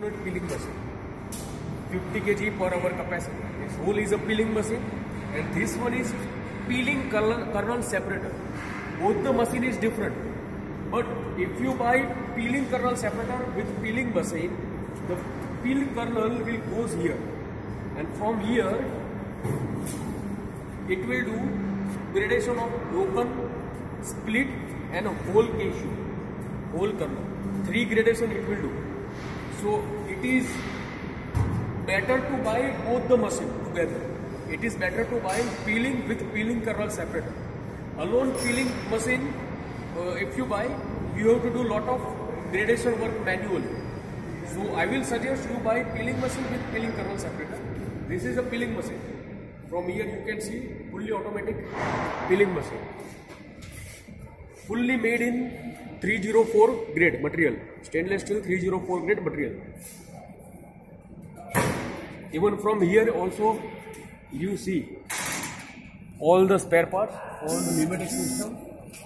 unit peeling machine. 50 kg per hour capacity. This whole is a peeling machine, and this one is peeling kernel separator. Both the machine is different, but if you buy peeling kernel separator with peeling machine, the peeling kernel will goes here, and from here it will do gradation of broken, split and a whole cashew, whole kernel. 3 gradation it will do. So it is better to buy both the machine together. It is better to buy peeling with peeling kernel separator. Alone peeling machine, if you buy, you have to do lot of gradation work manually. So I will suggest you buy peeling machine with peeling kernel separator. This is a peeling machine. From here you can see fully automatic peeling machine. Fully made in 304 grade material, stainless steel 304 grade material. Even from here also you see all the spare parts, all the pneumatic system,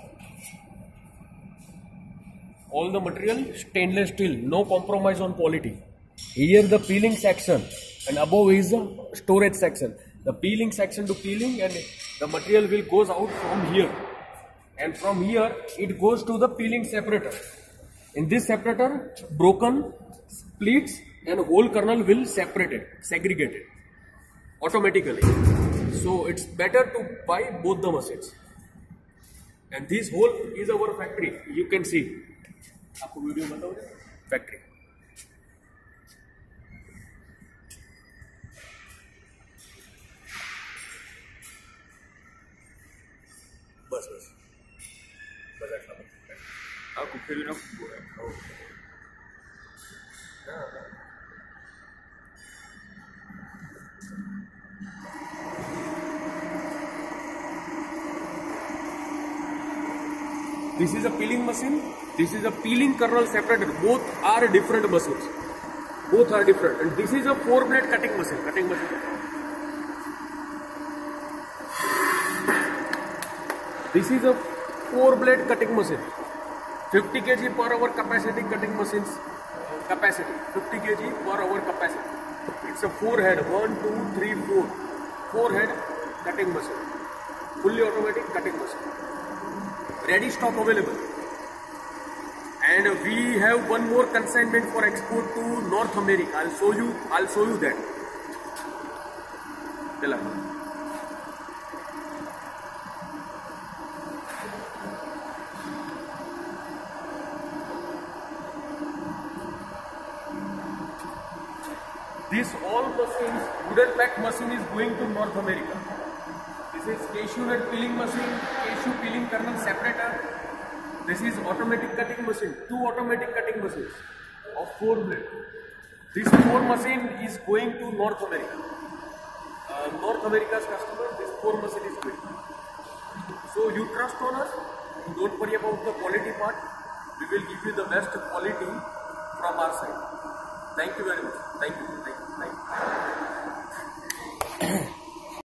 all the material stainless steel, no compromise on quality. Here the peeling section, and above is the storage section. The peeling section to peeling, and the material will goes out from here, and from here it goes to the peeling separator. In this separator, broken, splits and whole kernel will segregate it automatically. So it's better to buy both the machines. And this whole is our factory. You can see. आपको video बताओ factory. बस आटला आपको फिर ना This is a peeling machine. This is a peeling kernel separator. Both are different machines. Both are different. And this is a 4-blade cutting machine. This is a 4-blade cutting machine. 50 kg per hour capacity cutting machines. Capacity 50 kg per hour capacity. It's a 4-head. 1, 2, 3, 4. 4-head cutting machine. Fully automatic cutting machine. Ready stock available, and we have one more consignment for export to North America. I'll show you that. This all machines, wooden pack machine is going to North America. This is cashew nut peeling machine, cashew peeling kernel separator. This is automatic cutting machine, 2 automatic cutting machines of 4 blade. This 4 machine is going to North America. North America's customer, this 4 machine is going. So you trust on us, you don't worry about the quality part. We will give you the best quality from our side. Thank you very much. Thank you.